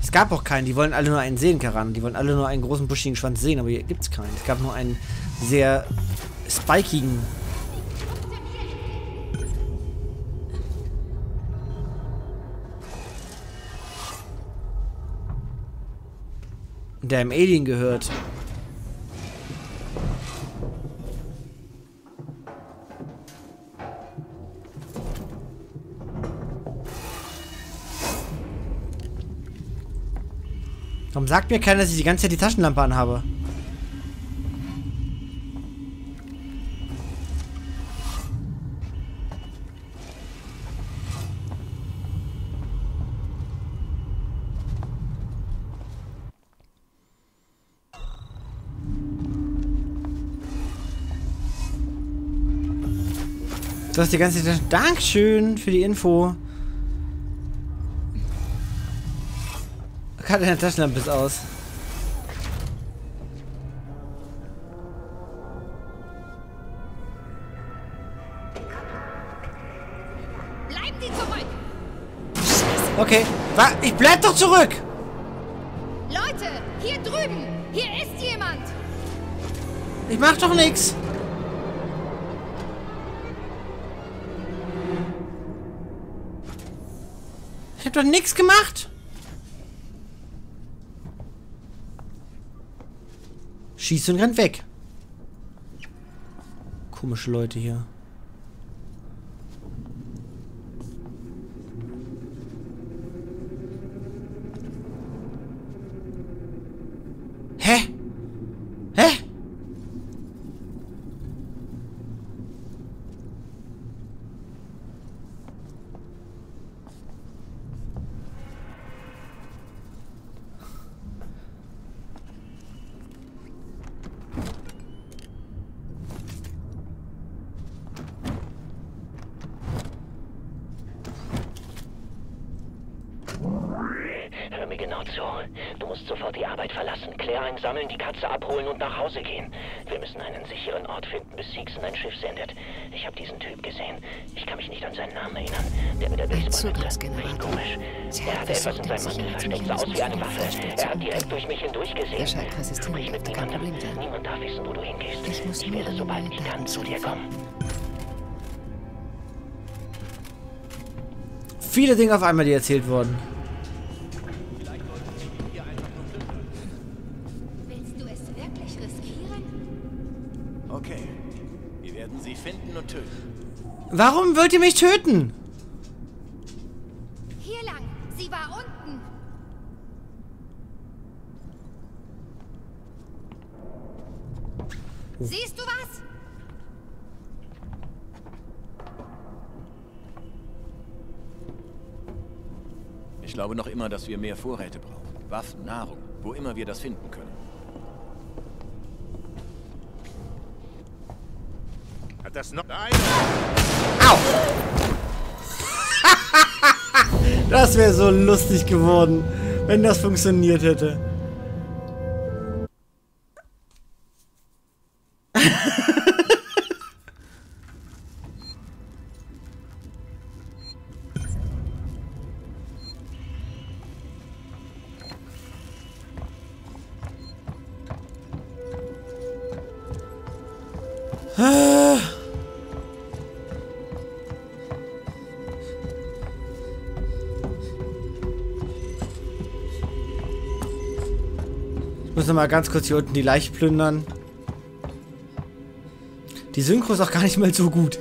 Es gab auch keinen, die wollen alle nur einen sehen, Karan. Die wollen alle nur einen großen, buschigen Schwanz sehen, aber hier gibt's keinen. Es gab nur einen sehr spikigen. Der einem Alien gehört. Warum sagt mir keiner, dass ich die ganze Zeit die Taschenlampe anhabe? Du hast die ganze Zeit... Dankeschön für die Info. Gerade deine Taschenlampe ist aus. Bleiben Sie zurück! Okay. Ich bleib doch zurück! Leute, hier drüben! Hier ist jemand! Ich mach doch nichts. Ich hab doch nichts gemacht. Schießt und rennt weg. Komische Leute hier. Hä? Hä? Hör mir genau zu. Du musst sofort die Arbeit verlassen, Claire einsammeln, die Katze abholen und nach Hause gehen. Wir müssen einen sicheren Ort finden, bis Seegson ein Schiff sendet. Ich habe diesen Typ gesehen. Ich kann mich nicht an seinen Namen erinnern. Der mit der Baseballmütze. Klingt komisch. Er hatte etwas in seinem Mantel versteckt, sah aus wie eine Waffe. Er hat direkt durch mich hindurchgesehen. Er scheint resistent. Sprich mit Kein niemandem. Problem sein. Niemand darf wissen, wo du hingehst. Ich muss nur werde, an sobald meine ich kann, Daten zu dir kommen. Viele Dinge auf einmal, die erzählt wurden. Willst du es wirklich riskieren? Okay. Wir werden sie finden und töten. Warum wollt ihr mich töten? Hier lang! Sie war unten! Siehst du was? Ich glaube noch immer, dass wir mehr Vorräte brauchen. Waffen, Nahrung, wo immer wir das finden können. Hat das noch... Nein! Au! Das wäre so lustig geworden, wenn das funktioniert hätte. Ich muss noch mal ganz kurz hier unten die Leiche plündern. Die Synchro ist auch gar nicht mal so gut.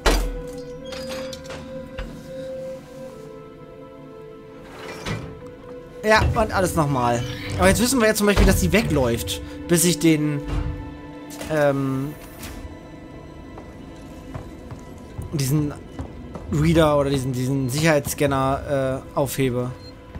Ja, und alles nochmal. Aber jetzt wissen wir ja zum Beispiel, dass sie wegläuft, bis ich den diesen Reader oder diesen Sicherheitsscanner aufhebe.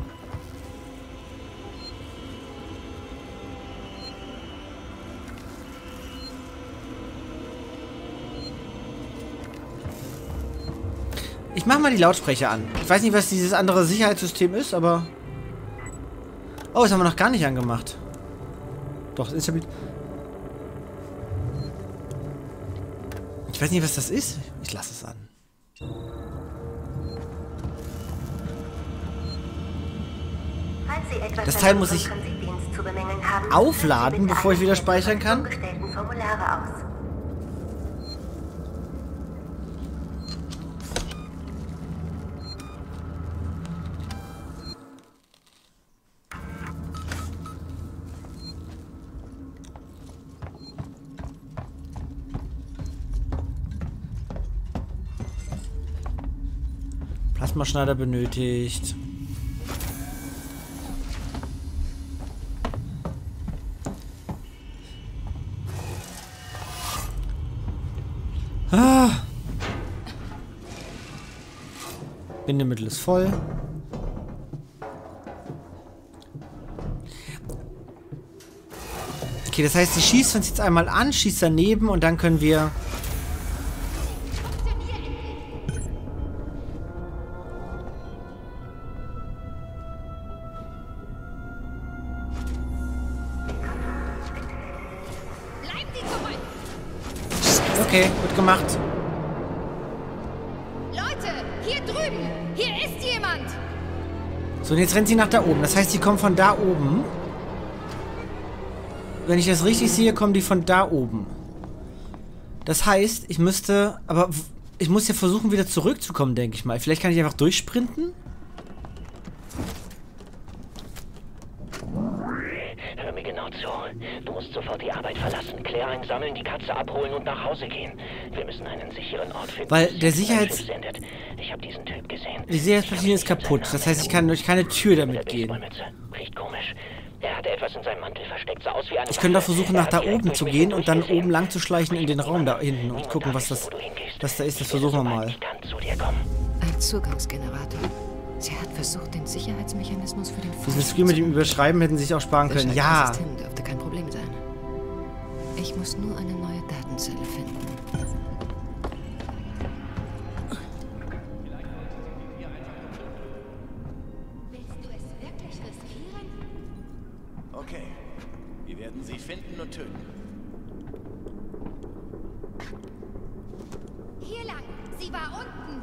Ich mach mal die Lautsprecher an. Ich weiß nicht, was dieses andere Sicherheitssystem ist, aber... Oh, das haben wir noch gar nicht angemacht. Doch, ist ja... Ich weiß nicht, was das ist. Ich lasse es an. Falls Das Teil muss ich aufladen, bevor ich wieder speichern kann. Plasmaschneider benötigt. Bindemittel ist voll. Okay, das heißt, sie schießt uns jetzt einmal an, schießt daneben und dann können wir... Bleiben Sie zurück! Okay, gut gemacht. Leute, hier drüben! Hier ist jemand! So, und jetzt rennt sie nach da oben. Das heißt, sie kommen von da oben. Wenn ich das richtig sehe, kommen die von da oben. Das heißt, ich müsste... Aber ich muss ja versuchen, wieder zurückzukommen, denke ich mal. Vielleicht kann ich einfach durchsprinten? Hör mir genau zu. Du musst sofort die Arbeit verlassen, Claire einsammeln, die Katze abholen und nach Hause gehen. Wir müssen einen sicheren Ort finden. Weil der Sixen ein Schiff Sicherheits... sendet. Ich habe diesen Typ gesehen. Die Sicherheitsplatine ist kaputt. Das heißt, ich kann durch keine Tür damit gehen. Baseballmütze. Riecht komisch. Er hatte etwas in seinem Mantel versteckt, sah aus wie eine Ich könnte doch Waffe. versuchen, Er nach hat da direkt oben durch zu mich gehen und dann hindurchgesehen. oben lang zu schleichen in den Raum da hinten und Niemand gucken, was weiß, das wo du hingehst. da ist. Das Ich versuchen wir werde, mal. sobald ich kann, zu dir kommen. Ein Zugangsgenerator. Sie hat versucht, den Sicherheitsmechanismus für den Dieses Spiel mit dem Überschreiben hätten sie sich auch sparen Der können. Ja! System dürfte kein Problem sein. Ich muss nur eine neue Datenzelle finden. Willst du es wirklich riskieren? Okay. Wir werden sie finden und töten. Hier lang! Sie war unten!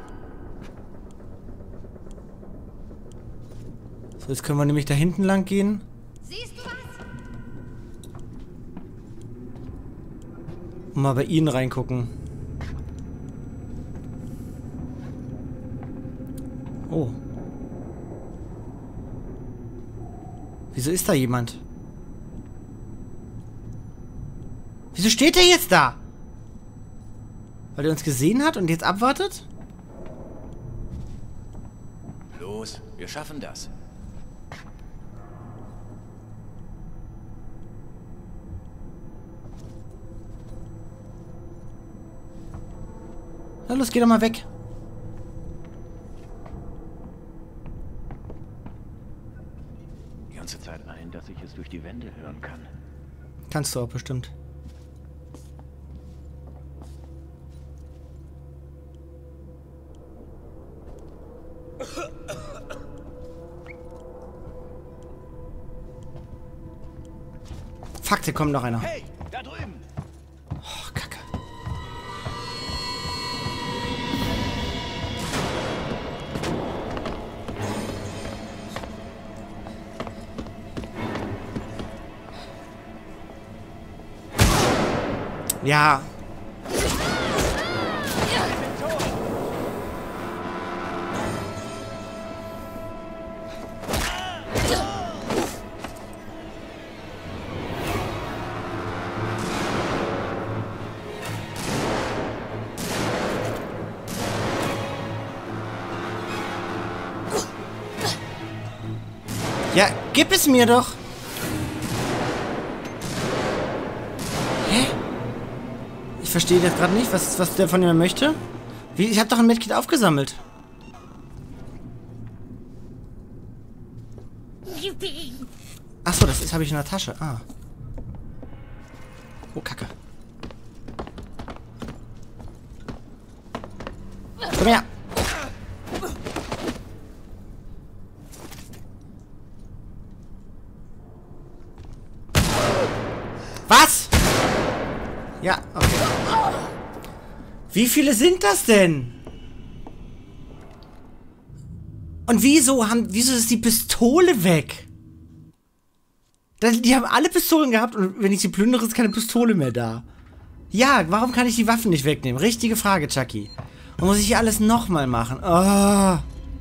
So, jetzt können wir nämlich da hinten lang gehen. Siehst du was? Und mal bei ihnen reingucken. Oh. Wieso ist da jemand? Wieso steht der jetzt da? Weil er uns gesehen hat und jetzt abwartet? Los, wir schaffen das. Na los, geh doch mal weg. Die ganze Zeit ein, dass ich es durch die Wände hören kann. Kannst du auch bestimmt. Fuck, da kommt noch einer. Hey, da drüben! Oh, Kacke. Ja. Ja, gib es mir doch. Hä? Ich verstehe jetzt gerade nicht, was der von mir möchte. Wie, ich habe doch ein Medkit aufgesammelt. Achso, das habe ich in der Tasche. Ah. Oh, Kacke. Komm her. Was? Ja, okay. Wie viele sind das denn? Und wieso ist die Pistole weg? Die haben alle Pistolen gehabt und wenn ich sie plündere, ist keine Pistole mehr da. Ja, warum kann ich die Waffen nicht wegnehmen? Richtige Frage, Chucky. Und muss ich hier alles nochmal machen? Oh.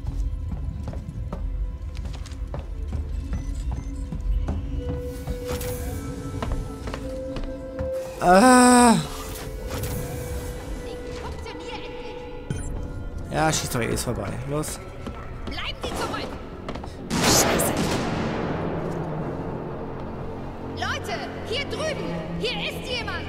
Ja, schießt doch eh, ist vorbei. Los. Bleiben Sie zurück! Scheiße. Leute, hier drüben! Hier ist jemand!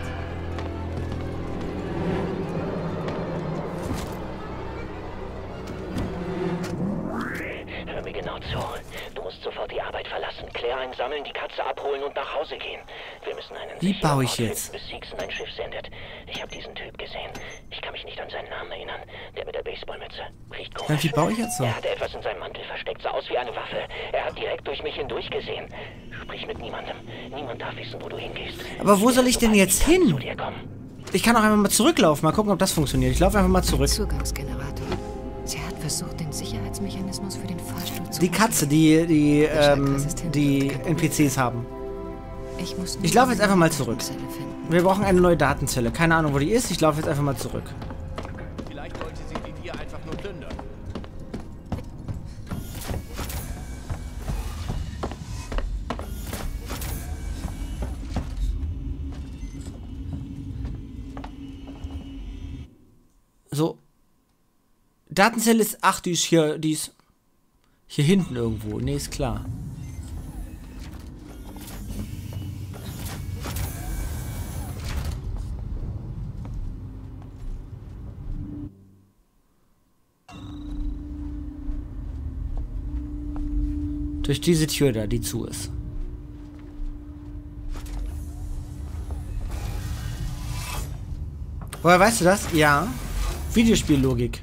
Hör mir genau zu. Du musst sofort die Arbeit verlassen. Claire einsammeln, die Katze abholen und nach Hause gehen. Wir müssen einen Wie sicheren baue ich Ort jetzt? finden, bis Seegson ein Schiff sendet. Ich habe diesen Typ gesehen. Ich kann mich nicht an seinen Namen erinnern. Der mit der Baseballmütze. Riecht Ja, komisch. wie baue ich jetzt so? Er hatte etwas in seinem Mantel versteckt, sah aus wie eine Waffe. Er hat direkt durch mich hindurch gesehen. Sprich mit niemandem. Niemand darf wissen, wo du hingehst. Aber wo soll ich denn jetzt Sobald hin? zu dir kommen. Ich kann auch einfach mal zurücklaufen. Mal gucken, ob das funktioniert. Ich laufe einfach mal zurück. Zugangsgenerator. Sie hat versucht, den Sicherheitsmechanismus für den Fahrstuhl zu Die Katze, die NPCs haben. Ich laufe jetzt einfach mal zurück. Wir brauchen eine neue Datenzelle. Keine Ahnung, wo die ist. Ich laufe jetzt einfach mal zurück. Vielleicht wollte sie die dir einfach nur plündern. So. Datenzelle ist... Ach, die ist hier hinten irgendwo. Nee, ist klar. Durch diese Tür da, die zu ist. Woher weißt du das? Ja. Videospiellogik.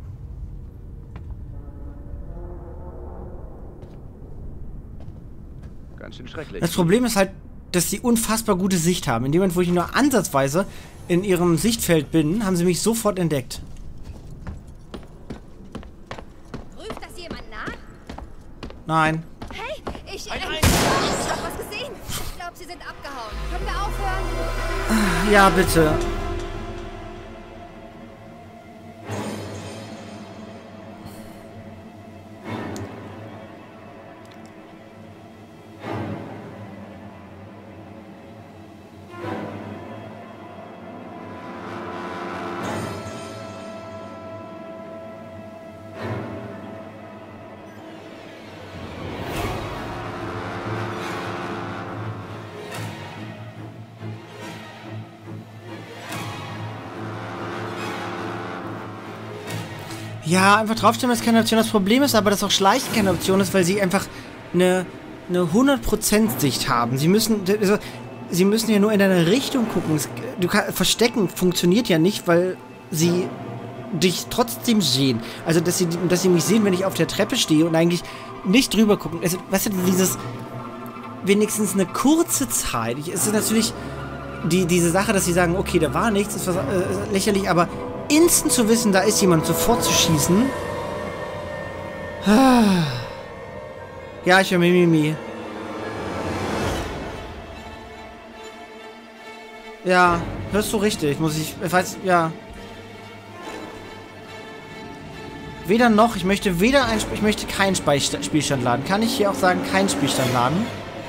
Ganz schön schrecklich. Das Problem ist halt, dass sie unfassbar gute Sicht haben. In dem Moment, wo ich nur ansatzweise in ihrem Sichtfeld bin, haben sie mich sofort entdeckt. Prüft das jemand nach? Nein. Hey, ich hab was gesehen. Ich glaube, sie sind abgehauen. Können wir aufhören? Ja, bitte. Ja, einfach draufstellen ist keine Option. Das Problem ist aber, dass auch Schleichen keine Option ist, weil sie einfach eine 100% Sicht haben. Sie müssen ja nur in deine Richtung gucken. Verstecken funktioniert ja nicht, weil sie dich trotzdem sehen. Also, dass sie mich sehen, wenn ich auf der Treppe stehe und eigentlich nicht drüber gucken. Also, weißt du, dieses wenigstens eine kurze Zeit. Es ist natürlich diese Sache, dass sie sagen, okay, da war nichts, ist was lächerlich, aber instant zu wissen, da ist jemand, sofort zu schießen. Ja, ich höre Mimimi. Ja, hörst du richtig, ja. Weder noch, ich möchte keinen Spielstand laden. Kann ich hier auch sagen, keinen Spielstand laden?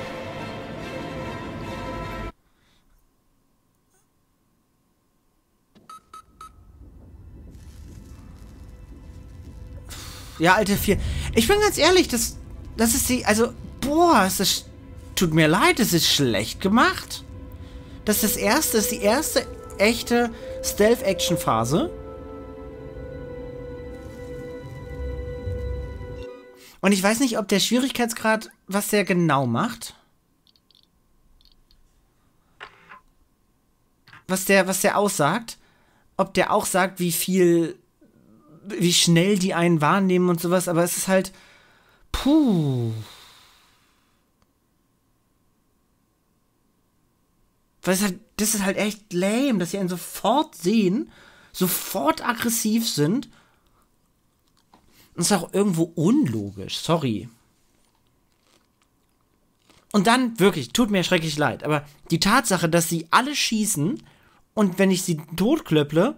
Ja, Alte 4. Ich bin ganz ehrlich, das ist tut mir leid, das ist schlecht gemacht. Das ist die erste echte Stealth-Action-Phase. Und ich weiß nicht, ob der Schwierigkeitsgrad, was der genau macht. Was der aussagt. Ob der auch sagt, wie schnell die einen wahrnehmen und sowas, aber es ist halt... Puh. Das ist halt echt lame, dass sie einen sofort sehen, sofort aggressiv sind. Das ist auch irgendwo unlogisch, sorry. Und dann, wirklich, tut mir schrecklich leid, aber die Tatsache, dass sie alle schießen und wenn ich sie totklöpple,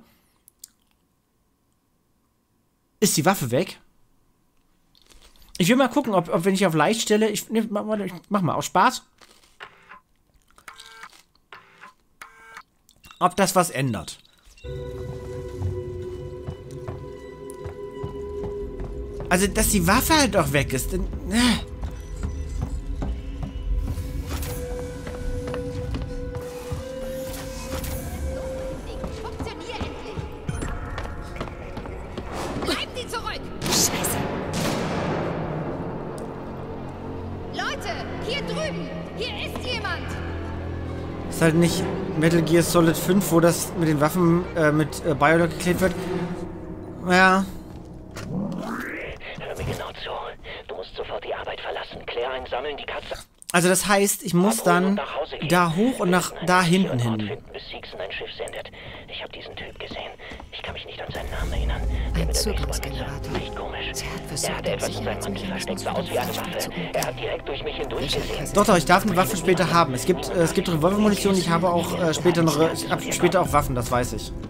ist die Waffe weg. Ich will mal gucken, ob wenn ich auf leicht stelle, ich mach mal aus Spaß. Ob das was ändert. Also, dass die Waffe halt auch weg ist. Funktionier endlich! Bleibt sie zurück! Scheiße. Leute, hier drüben! Hier ist jemand! Ist halt nicht Metal Gear Solid 5, wo das mit den Waffen mit Biolog geklärt wird. Ja. Hör mir genau zu. Du musst sofort die Arbeit verlassen. Claire einsammeln, die Katze Also das heißt, ich muss abholen und dann nach Hause gehen. da hoch und Wir nach müssen da einen hinten sicheren Ort hin. finden, bis Seegson ein Schiff sendet. Ich habe diesen Typ gesehen. Ich kann mich nicht an seinen Namen erinnern. Der Ein mit der Zugangsgenerator. Baseballmütze. Echt komisch. Sie hat Er versucht, hatte etwas in seinem Mantel Sicherheitsmechanismus versteckt, sah aus wie eine für den Waffe. Falschen zu Er hat direkt durch mich hindurch gesehen. Doch, ich darf eine Waffe später haben. Es gibt Revolvermunition, ich habe auch später noch, ich habe später auch Waffen, das weiß ich.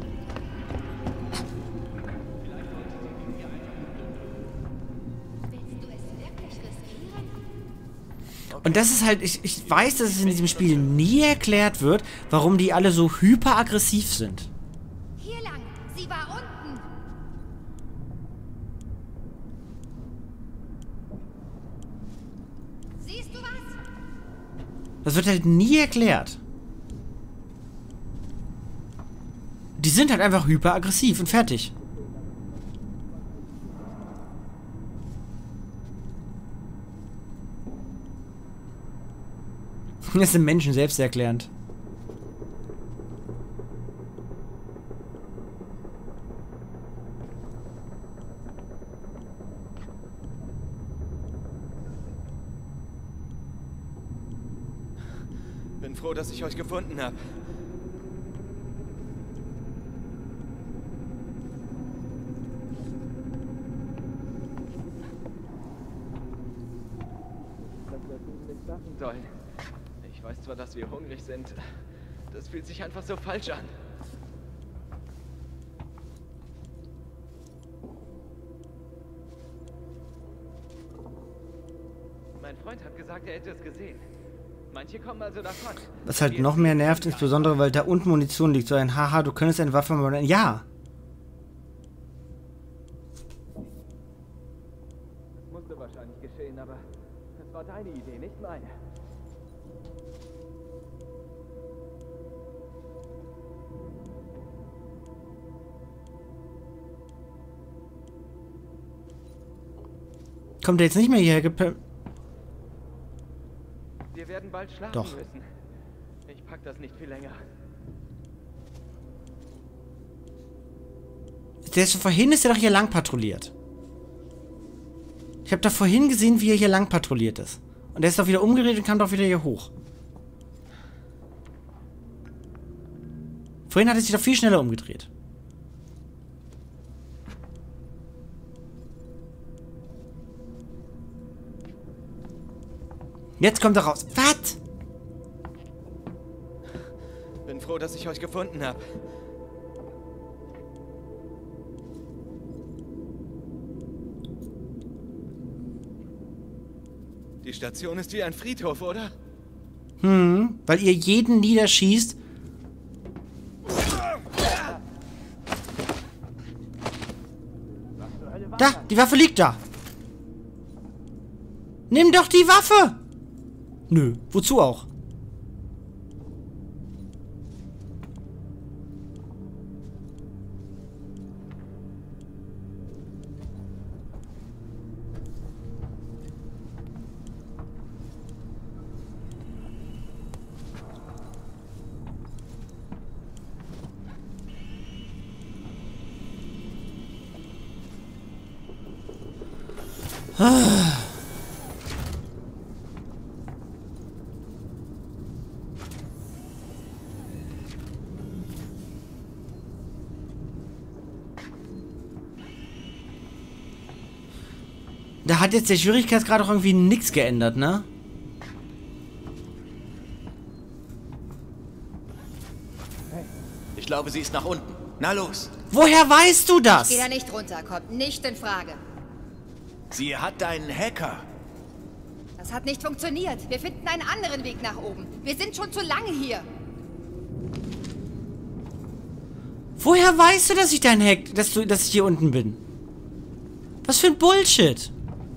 Und das ist halt, ich weiß, dass es in diesem Spiel nie erklärt wird, warum die alle so hyperaggressiv sind. Hier lang! Sie war unten! Siehst du was? Das wird halt nie erklärt. Die sind halt einfach hyperaggressiv und fertig. Das sind Menschen selbsterklärend. Bin froh, dass ich euch gefunden habe. Das wir nicht schaffen sollen. Ich weiß zwar, dass wir hungrig sind. Das fühlt sich einfach so falsch an. Mein Freund hat gesagt, er hätte es gesehen. Manche kommen also davon. Was halt noch mehr nervt, insbesondere weil da unten Munition liegt. So ein Haha, du könntest eine Waffe mal... Ja! Das musste wahrscheinlich geschehen, aber es war deine Idee, nicht meine. Kommt der jetzt nicht mehr hierher gepimpt? Wir werden bald schlafen Doch. müssen. Ich pack das nicht viel länger. Vorhin ist er doch hier lang patrouilliert. Ich habe da vorhin gesehen, wie er hier lang patrouilliert ist. Und er ist doch wieder umgedreht und kam doch wieder hier hoch. Vorhin hat er sich doch viel schneller umgedreht. Jetzt kommt er raus. Was? Bin froh, dass ich euch gefunden habe. Die Station ist wie ein Friedhof, oder? Weil ihr jeden niederschießt. Da, die Waffe liegt da. Nimm doch die Waffe. Nö, wozu auch? Da hat jetzt der Schwierigkeitsgrad auch irgendwie nichts geändert, ne? glaube, sie ist nach unten. Na los. Woher weißt du das? Geh da nicht runter, kommt nicht in Frage. Sie hat einen Hacker. Das hat nicht funktioniert. Wir finden einen anderen Weg nach oben. Wir sind schon zu lange hier. Woher weißt du, dass ich dein Hack, dass ich hier unten bin? Was für ein Bullshit.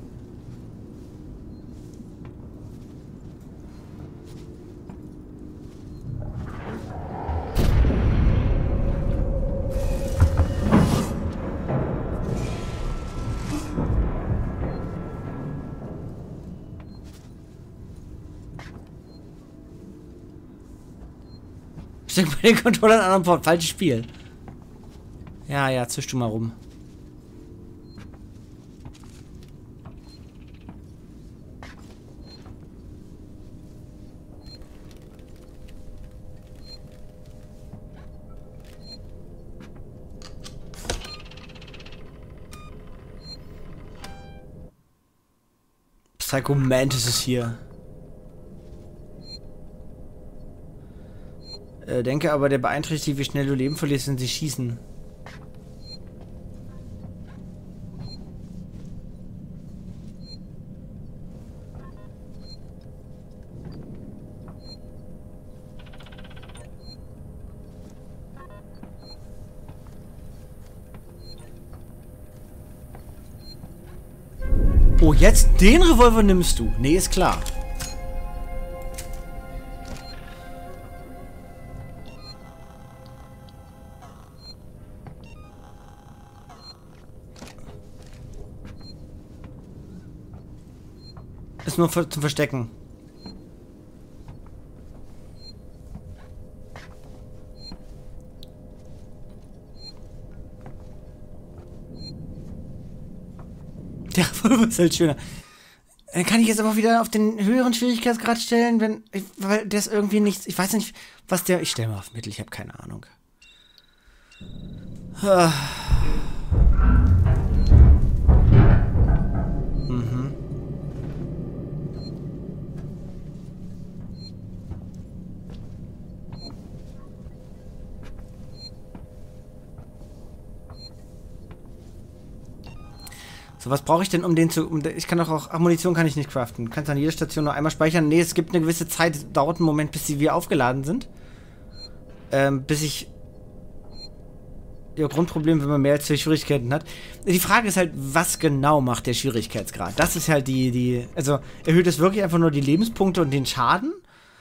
Steck bei den Controllern an einem Port. Falsches Spiel. Ja, zisch du mal rum. Psycho Mantis ist hier. Denke aber, der beeinträchtigt, wie schnell du Leben verlierst, wenn sie schießen. Oh, jetzt den Revolver nimmst du? Nee, ist klar. Ist nur zum Verstecken. Der Revolver ist halt schöner. Dann kann ich jetzt aber wieder auf den höheren Schwierigkeitsgrad stellen, weil der ist irgendwie nichts. Ich weiß nicht, was der. Ich stelle mal auf Mittel, ich habe keine Ahnung. So, was brauche ich denn, um den zu... ich kann doch auch... Ach, Munition kann ich nicht craften. Du kannst an jeder Station nur einmal speichern. Nee, es gibt eine gewisse Zeit. Es dauert einen Moment, bis sie wieder aufgeladen sind. Bis ich... Ja, Grundproblem, wenn man mehr als 2 Schwierigkeiten hat. Die Frage ist halt, was genau macht der Schwierigkeitsgrad? Das ist halt die... Also, erhöht es wirklich einfach nur die Lebenspunkte und den Schaden?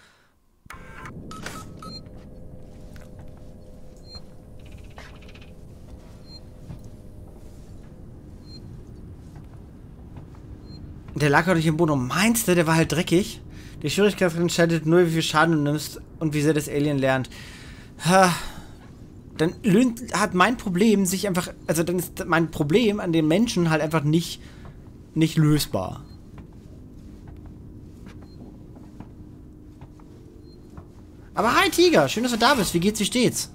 Der lag halt nicht im Boden. Meinst du, der war halt dreckig? Die Schwierigkeit entscheidet nur, wie viel Schaden du nimmst und wie sehr das Alien lernt. Ha. Dann hat mein Problem sich einfach... Also dann ist mein Problem an den Menschen halt einfach nicht lösbar. Aber hi Tiger, schön, dass du da bist. Wie geht's, wie steht's?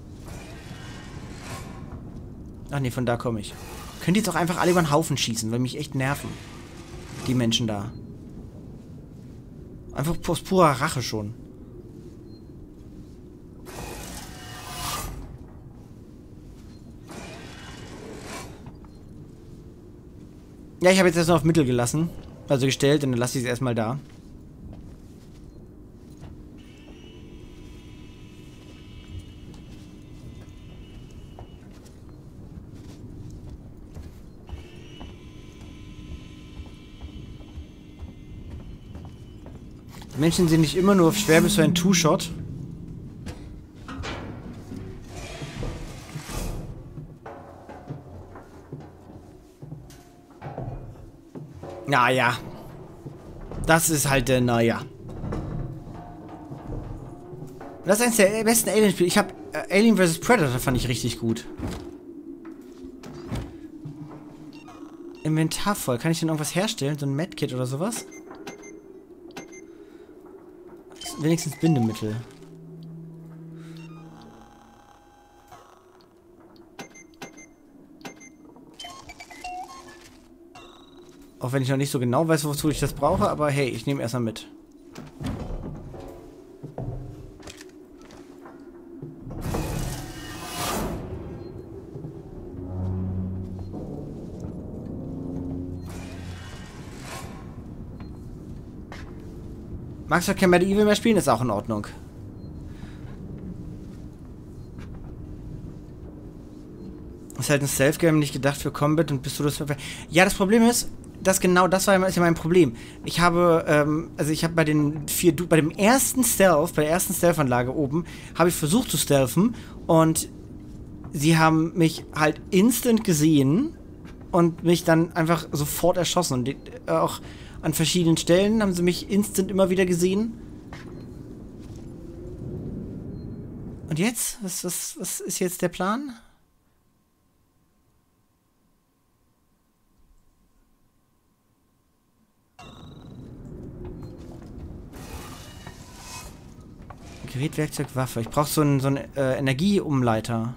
Ach nee, von da komme ich. Könnt ihr jetzt auch einfach alle über den Haufen schießen, weil mich echt nerven. Die Menschen da. Einfach aus purer Rache schon. Ja, ich habe jetzt erst noch auf Mittel gelassen. Also gestellt und dann lasse ich es erstmal da. Menschen sind nicht immer nur auf schwer bis zu ein Two-Shot. Naja. Das ist halt der, naja. Das ist eines der besten Alien-Spiele. Ich habe Alien vs. Predator fand ich richtig gut. Inventar voll. Kann ich denn irgendwas herstellen? So ein Medkit oder sowas? Wenigstens Bindemittel. Auch wenn ich noch nicht so genau weiß, wozu ich das brauche, aber hey, ich nehme erstmal mit. Magst du kein Medieval mehr spielen? Ist auch in Ordnung. Ist halt ein Stealth-Game, nicht gedacht für Combat und bist du das... Ja, das Problem ist, das war ja mein Problem. Ich habe, bei bei der ersten Stealth-Anlage oben, habe ich versucht zu stealthen und sie haben mich halt instant gesehen und mich dann einfach sofort erschossen. Und auch an verschiedenen Stellen haben sie mich instant immer wieder gesehen. Und jetzt? Was ist jetzt der Plan? Gerät, Werkzeug, Waffe. Ich brauche so einen Energieumleiter.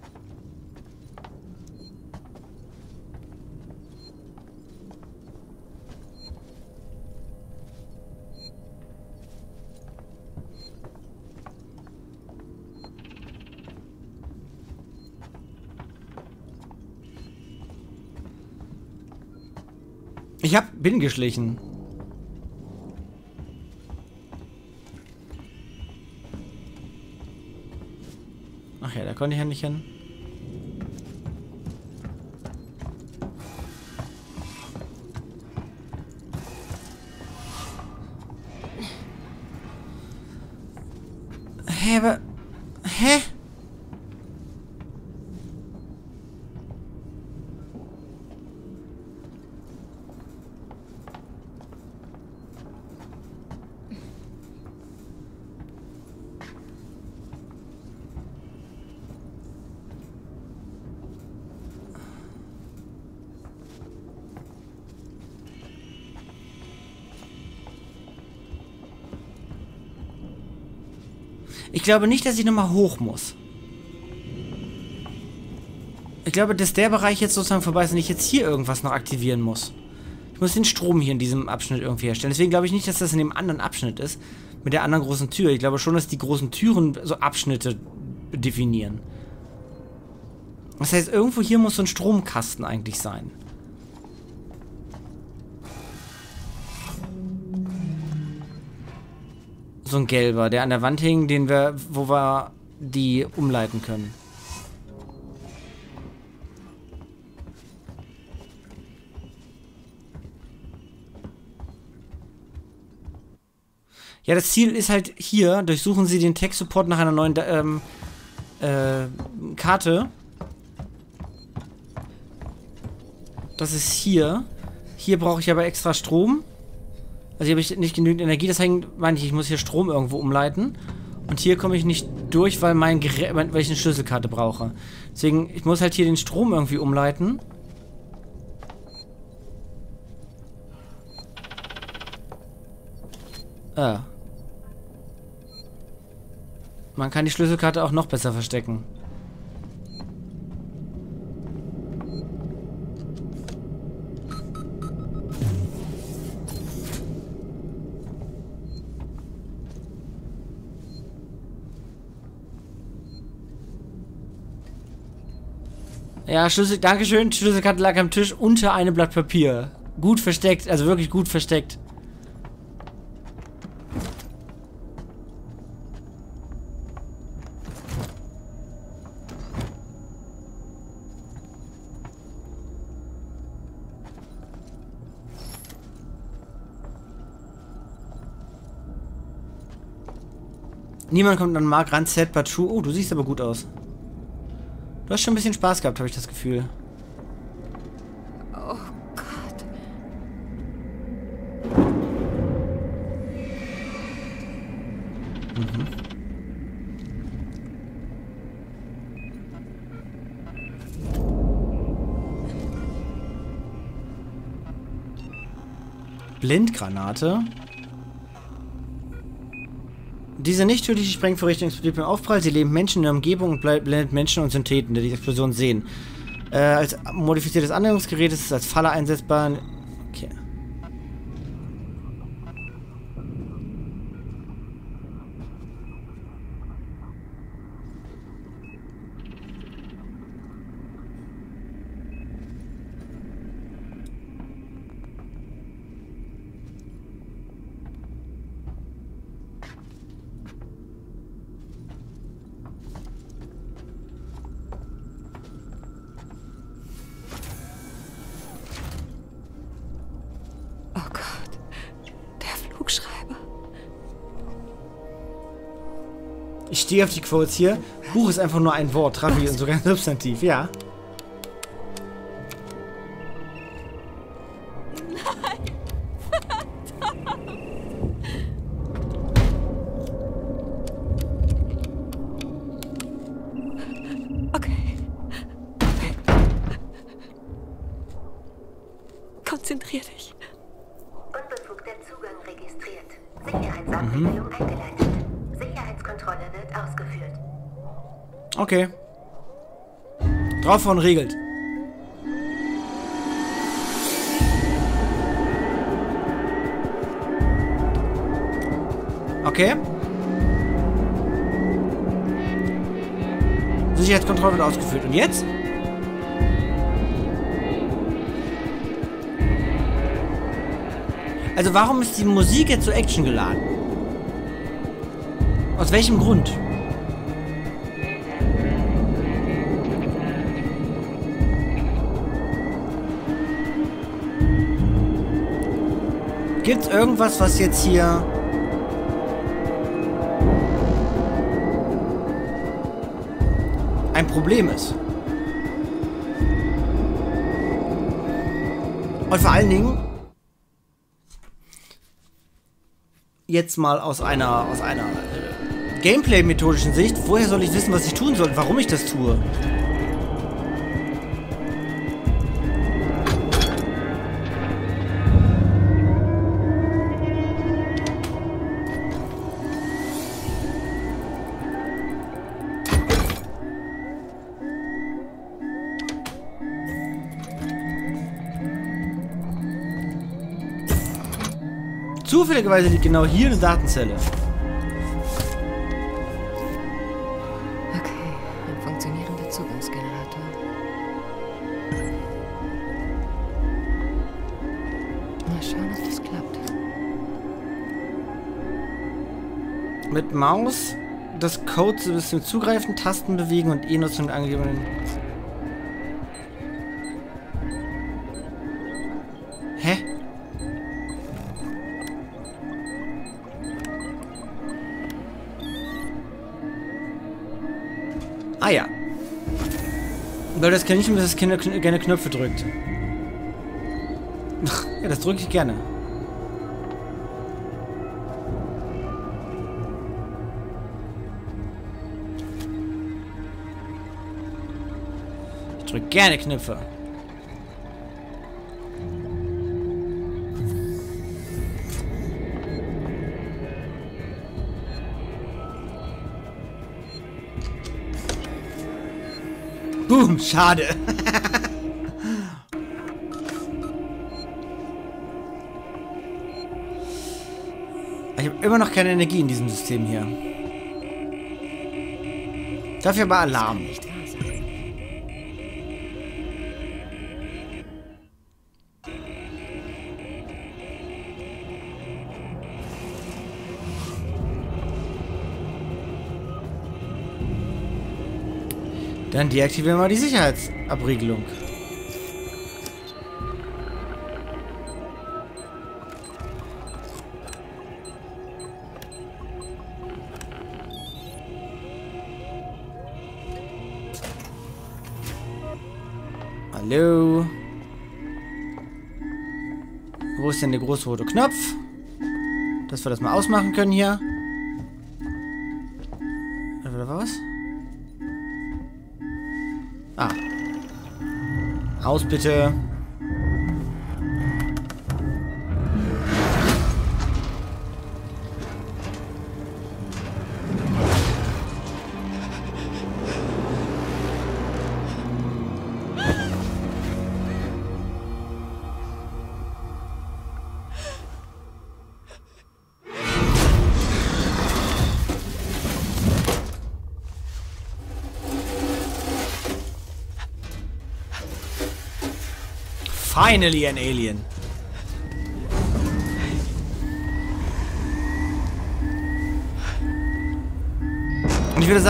Bin geschlichen. Ach ja, da konnte ich ja nicht hin. Hä, aber... Hä? Ich glaube nicht, dass ich nochmal hoch muss. Ich glaube, dass der Bereich jetzt sozusagen vorbei ist und ich jetzt hier irgendwas noch aktivieren muss. Ich muss den Strom hier in diesem Abschnitt irgendwie herstellen. Deswegen glaube ich nicht, dass das in dem anderen Abschnitt ist. Mit der anderen großen Tür. Ich glaube schon, dass die großen Türen so Abschnitte definieren. Das heißt, irgendwo hier muss so ein Stromkasten eigentlich sein. So ein gelber, der an der Wand hing, wo wir die umleiten können. Ja, das Ziel ist halt hier, durchsuchen Sie den Tech-Support nach einer neuen Karte. Das ist hier. Hier brauche ich aber extra Strom. Also hier habe ich nicht genügend Energie, deswegen meine ich muss hier Strom irgendwo umleiten. Und hier komme ich nicht durch, weil weil ich eine Schlüsselkarte brauche. Deswegen, ich muss halt hier den Strom irgendwie umleiten. Man kann die Schlüsselkarte auch noch besser verstecken. Ja, Dankeschön. Schlüsselkarte lag am Tisch unter einem Blatt Papier. Gut versteckt, also wirklich gut versteckt. Niemand kommt an Mark ran, set but true. Oh, du siehst aber gut aus. Du hast schon ein bisschen Spaß gehabt, habe ich das Gefühl. Oh Gott. Blindgranate. Diese nicht tödliche Sprengvorrichtung explodiert beim Aufprall. Sie leben Menschen in der Umgebung und blendet Menschen und Syntheten, die Explosion sehen. Als modifiziertes Annäherungsgerät ist es als Falle einsetzbar. Okay. Ich stehe auf die Quotes hier. Buch ist einfach nur ein Wort. Raffi und sogar ein Substantiv, ja. Konzentrier dich. Unbefugter Zugang registriert. Sicherheitsabbregelung eingeleitet. Sicherheitskontrolle wird ausgeführt. Okay. Draufhauen regelt. Okay. Sicherheitskontrolle wird ausgeführt. Und jetzt? Also warum ist die Musik jetzt so Action geladen? Aus welchem Grund? Gibt's irgendwas, was jetzt hier ein Problem ist? Und vor allen Dingen jetzt mal aus einer Gameplay-methodischen Sicht, woher soll ich wissen, was ich tun soll und warum ich das tue? Zufälligerweise liegt genau hier eine Datenzelle. Okay, ein funktionierender Zugangsgenerator. Mal schauen, ob das klappt. Mit Maus das Code-System zugreifen, Tasten bewegen und E-Nutzung angegebenen. Hä? Ah ja. Weil das kann ich nicht, dass das Kind gerne Knöpfe drückt. Ja, das drücke ich gerne. Ich drücke gerne Knöpfe. Boom, schade. Ich habe immer noch keine Energie in diesem System hier. Dafür aber Alarm. Dann deaktivieren wir die Sicherheitsabriegelung. Hallo. Wo ist denn der große rote Knopf? Dass wir das mal ausmachen können hier. Oder was? Ah. Aus bitte. Finally an Alien. Und ich würde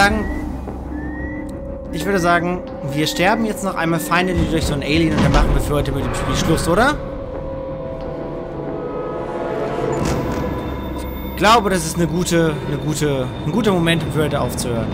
sagen, wir sterben jetzt noch einmal finally durch so ein Alien und dann machen wir für heute mit dem Spiel Schluss, oder? glaube, das ist ein guter Moment, um für heute aufzuhören.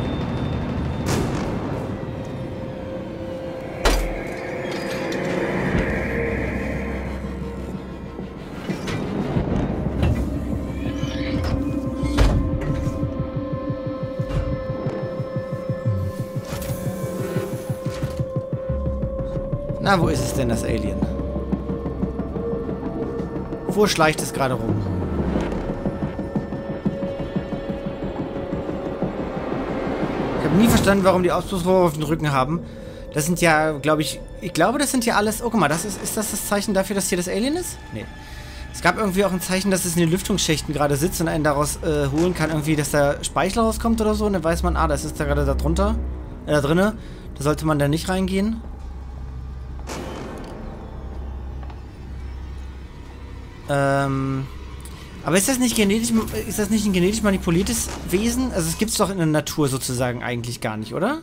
Na, wo ist es denn, das Alien? Wo schleicht es gerade rum? Ich habe nie verstanden, warum die Auspuffrohre auf dem Rücken haben. Das sind ja, glaube ich... Ich glaube, das sind ja alles... Oh, guck mal, ist das das Zeichen dafür, dass hier das Alien ist? Nee. Es gab irgendwie auch ein Zeichen, dass es in den Lüftungsschächten gerade sitzt und einen daraus holen kann, irgendwie, dass da Speichel rauskommt oder so. Und dann weiß man, ah, das ist da gerade da drunter. Da drinnen. Da sollte man da nicht reingehen. Aber ist das nicht ein genetisch manipuliertes Wesen? Also es gibt es doch in der Natur sozusagen eigentlich gar nicht, oder?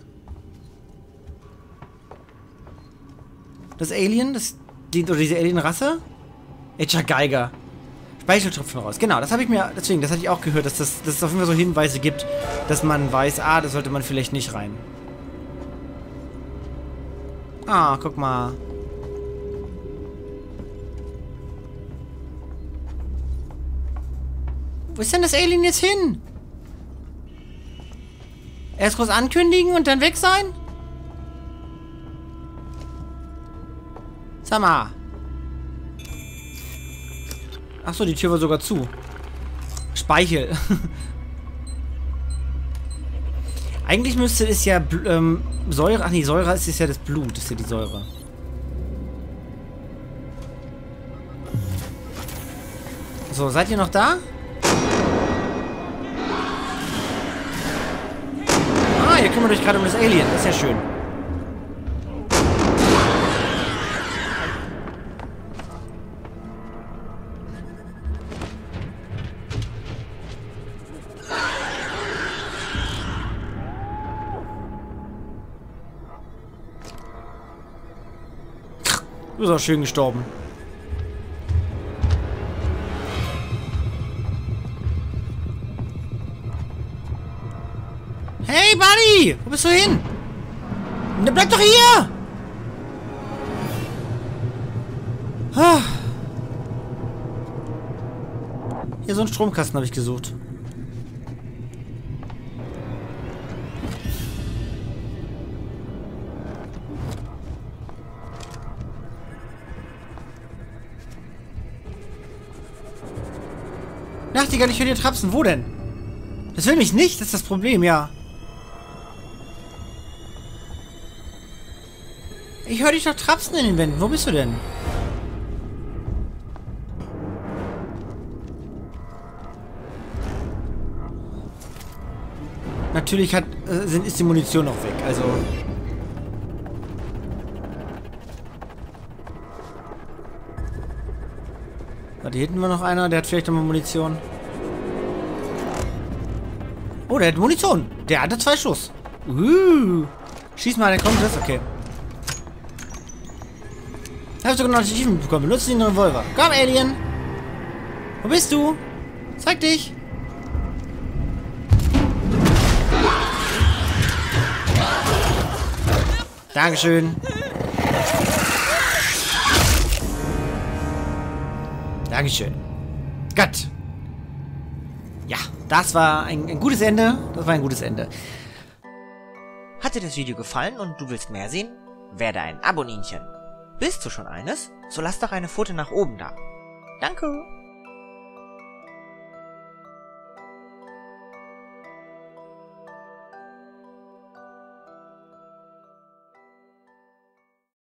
Das Alien? Oder diese Alien-Rasse? Edgar Geiger. Speicheltropfen raus. Genau, das habe ich mir... Deswegen, das hatte ich auch gehört, dass es auf jeden Fall so Hinweise gibt, dass man weiß, ah, da sollte man vielleicht nicht rein. Ah, guck mal. Wo ist denn das Alien jetzt hin? Erst groß ankündigen und dann weg sein? Sag mal. Achso, die Tür war sogar zu. Speichel. Eigentlich müsste es ja Säure... Ach nee, Säure ist ja das Blut. Das ist ja die Säure. So, seid ihr noch da? Ihr kümmert euch gerade um das Alien. Das ist ja schön. Du bist auch schön gestorben. Hey, Buddy! Wo bist du hin? Bleib doch hier! Hier, so einen Stromkasten habe ich gesucht. Nachtigall, ich höre dir Trapsen. Wo denn? Das will mich nicht, das ist das Problem, ja. Ich höre dich doch trapsen in den Wänden. Wo bist du denn? Natürlich ist die Munition noch weg, also... Warte, hier hinten war noch einer, der hat vielleicht nochmal Munition. Oh, der hat Munition. Der hatte 2 Schuss. Schieß mal, dann kommt das. Okay. Hast du genau die Achievement bekommen? Benutze den Revolver. Komm, Alien. Wo bist du? Zeig dich. Dankeschön. Dankeschön. Gott. Ja, das war ein gutes Ende. Das war ein gutes Ende. Hat dir das Video gefallen und du willst mehr sehen? Werde ein Aboninchen. Bist du schon eines? So lass doch eine Pfote nach oben da. Danke.